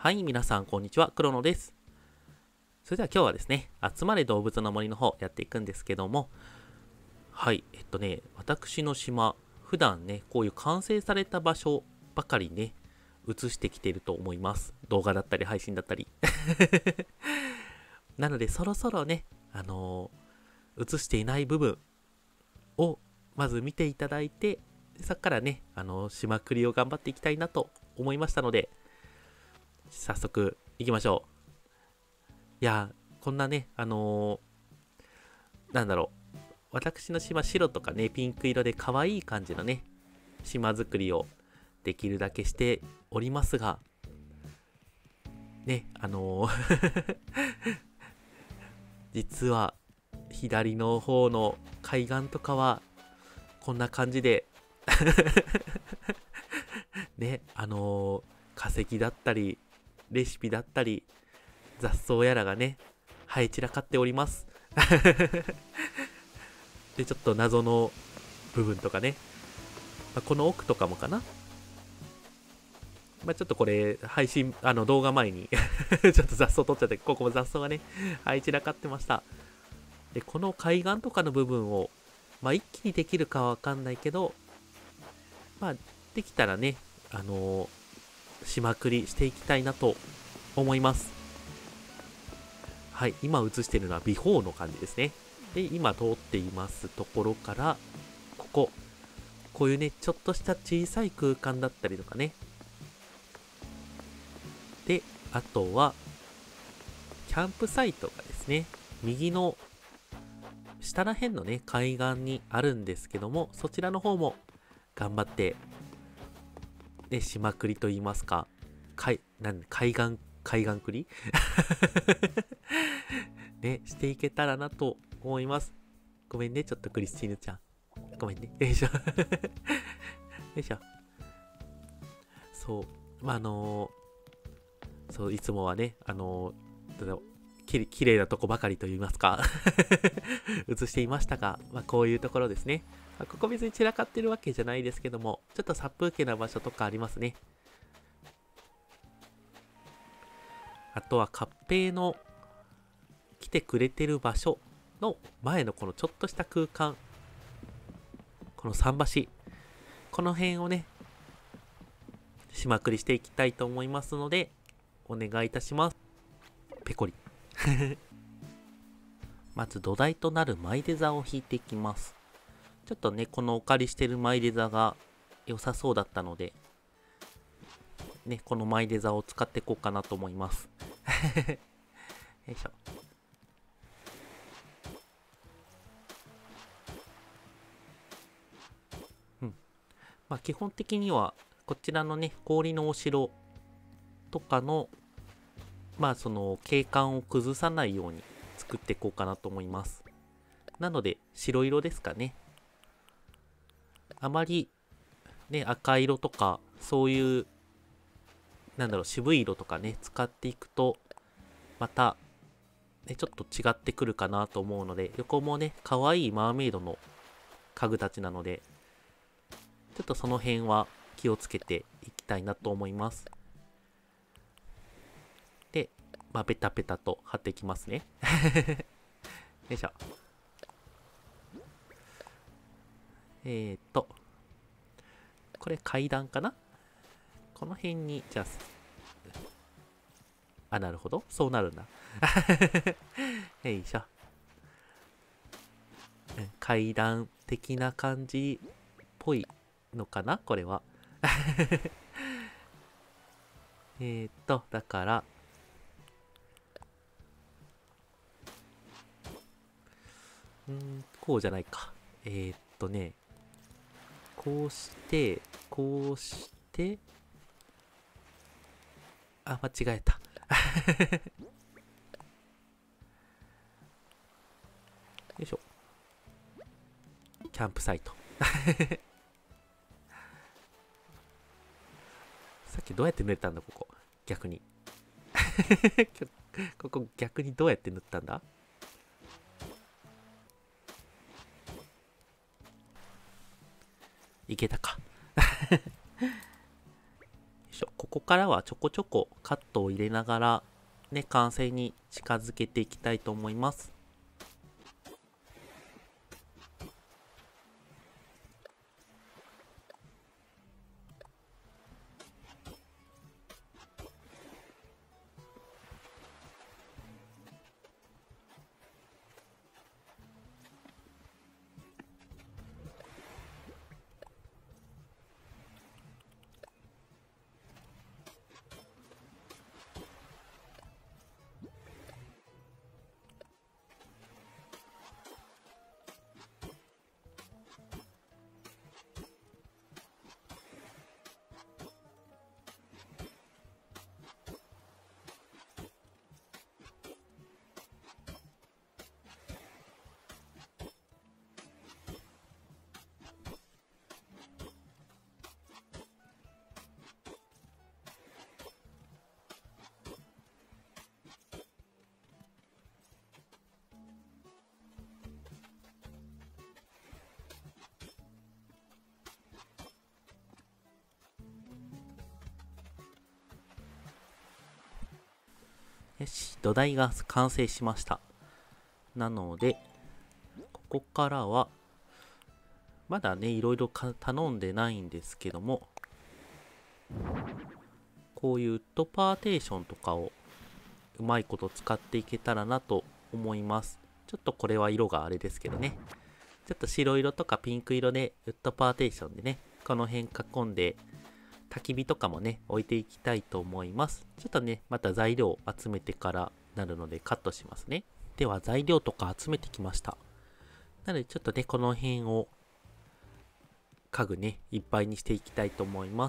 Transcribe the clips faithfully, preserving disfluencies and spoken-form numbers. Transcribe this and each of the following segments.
はい、皆さん、こんにちは。黒野です。それでは今日はですね、集まれ動物の森の方やっていくんですけども、はい、えっとね、私の島、普段ね、こういう完成された場所ばかりね、映してきていると思います。動画だったり、配信だったり。なので、そろそろね、あのー映していない部分を、まず見ていただいて、そこからね、あのー、島くりを頑張っていきたいなと思いましたので、早速行きましょう。いやー、こんなね、あのーなんだろう、私の島白とかね、ピンク色で可愛い感じのね、島作りをできるだけしておりますが、ね、あのー実は左の方の海岸とかはこんな感じでね、あのー化石だったり、レシピだったり、雑草やらがね、生え散らかっておりますで、ちょっと謎の部分とかね、まあ、この奥とかもかな。まあ、ちょっとこれ、配信、あの動画前にちょっと雑草取っちゃって、ここも雑草がね、生え散らかってました。で、この海岸とかの部分を、まあ、一気にできるかはわかんないけど、まあ、できたらね、あのー、島くりしていきたいなと思います。はい、今映しているのはビフォーの感じですね。で、今通っていますところから、ここ、こういうね、ちょっとした小さい空間だったりとかね。で、あとは、キャンプサイトがですね、右の下ら辺のね、海岸にあるんですけども、そちらの方も頑張って、ね、島くりと言いますか、海、なん海岸、海岸くりね、していけたらなと思います。ごめんね、ちょっとクリスチーヌちゃん。ごめんね。よいしょ。よいしょ。そう。まあ、あのー、そう、いつもはね、あのー、ききれいなとこばかりと言いますか映していましたが、まあ、こういうところですね。まあ、ここ別に散らかってるわけじゃないですけども、ちょっと殺風景な場所とかありますね。あとは合併の来てくれてる場所の前のこのちょっとした空間、この桟橋、この辺をね、島くりしていきたいと思いますので、お願いいたします。ペコリ。まず土台となるマイデザを引いていきます。ちょっとね、このお借りしてるマイデザが良さそうだったので、ね、このマイデザを使っていこうかなと思います。よいしょ。うん。まあ基本的には、こちらのね、氷のお城とかの、まあその景観を崩さないように作っていこうかなと思います。なので、白色ですかね。あまり、ね、赤色とか、そういう、なんだろう、渋い色とかね、使っていくと、また、ね、ちょっと違ってくるかなと思うので、横もね、可愛いマーメイドの家具たちなので、ちょっとその辺は気をつけていきたいなと思います。で、まあ、ペタペタと貼っていきますね。よいしょ。えーっと、これ階段かな？この辺に、じゃあ、あ、なるほど。そうなるんだ。よいしょ。階段的な感じっぽいのかなこれは。えっと、だから、んーこうじゃないか。えー、っとね、こうして、こうして、あ、間違えた。よいしょ。キャンプサイト。さっきどうやって塗ったんだ、ここ。逆に。ここ逆にどうやって塗ったんだ？いけたか。よいししょ、ここからはちょこちょこカットを入れながら、ね、完成に近づけていきたいと思います。よし、土台が完成しました。なので、ここからは、まだね、いろいろ頼んでないんですけども、こういうウッドパーテーションとかをうまいこと使っていけたらなと思います。ちょっとこれは色があれですけどね。ちょっと白色とかピンク色でウッドパーテーションでね、この辺囲んで、焚き火とかもね、置いていきたいと思います。ちょっとね、また材料を集めてからなるのでカットしますね。では材料とか集めてきました。なのでちょっとね、この辺を家具ね、いっぱいにしていきたいと思います。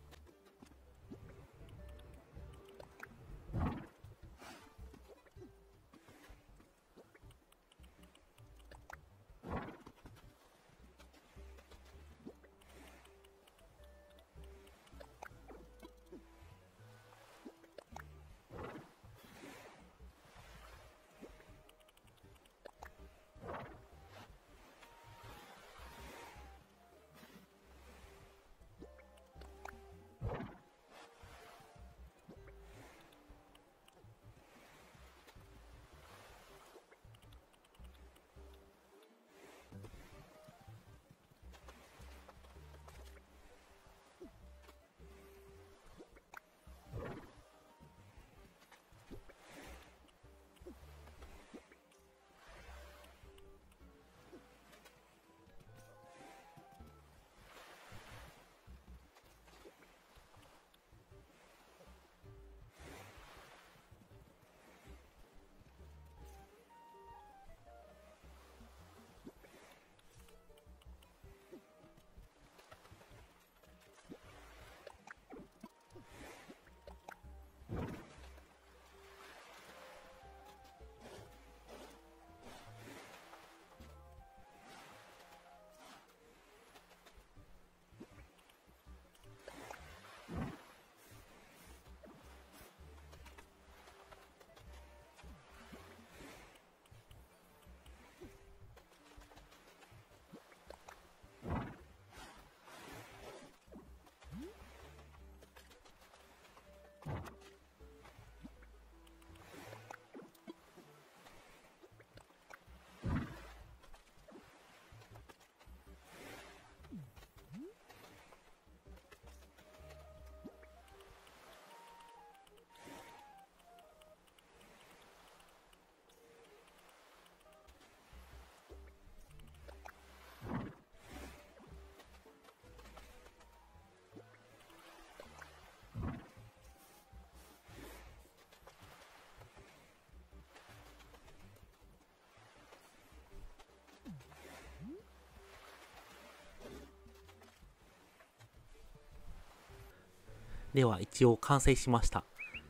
では一応完成しました。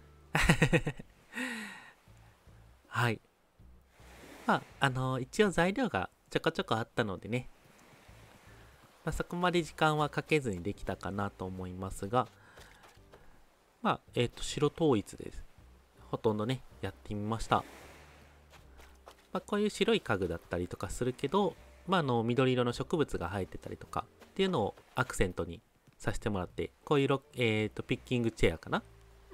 はい。まあ、あのー、一応材料がちょこちょこあったのでね、まあ、そこまで時間はかけずにできたかなと思いますが、まあ、えっと、白統一です。ほとんどね、やってみました。まあ、こういう白い家具だったりとかするけど、まあ、あの、緑色の植物が生えてたりとかっていうのをアクセントにさせてもらって、こういうロ、えーと、ピッキングチェアかな。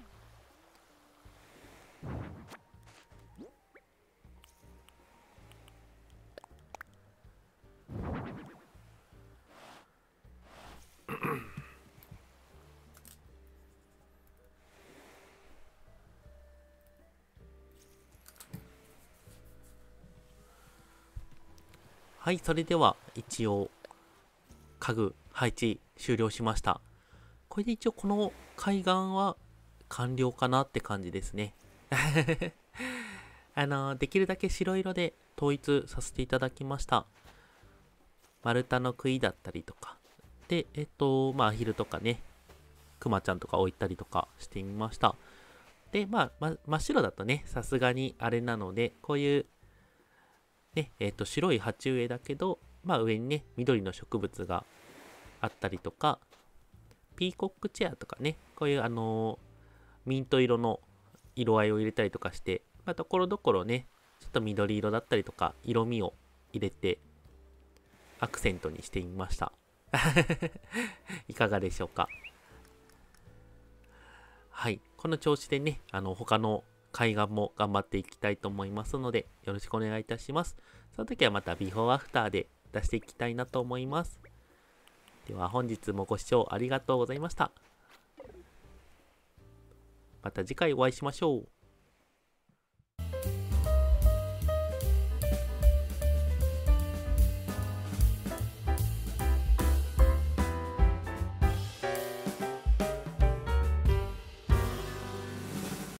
はい、それでは一応家具配置終了しました。これで一応この海岸は完了かなって感じですね。あの、できるだけ白色で統一させていただきました。丸太の杭だったりとか。で、えっと、まあ、アヒルとかね、クマちゃんとか置いたりとかしてみました。で、まあ、ま、真っ白だとね、さすがにあれなので、こういう、ね、えっと、白い鉢植えだけど、まあ、上にね、緑の植物があったりとか、ピーコックチェアとかね、こういうあのーミント色の色合いを入れたりとかして、まあ、ところどころね、ちょっと緑色だったりとか、色味を入れて、アクセントにしてみました。いかがでしょうか。はい。この調子でね、あの、他の海岸も頑張っていきたいと思いますので、よろしくお願いいたします。その時はまたビフォーアフターで出していきたいなと思います。では本日もご視聴ありがとうございました。また次回お会いしましょう。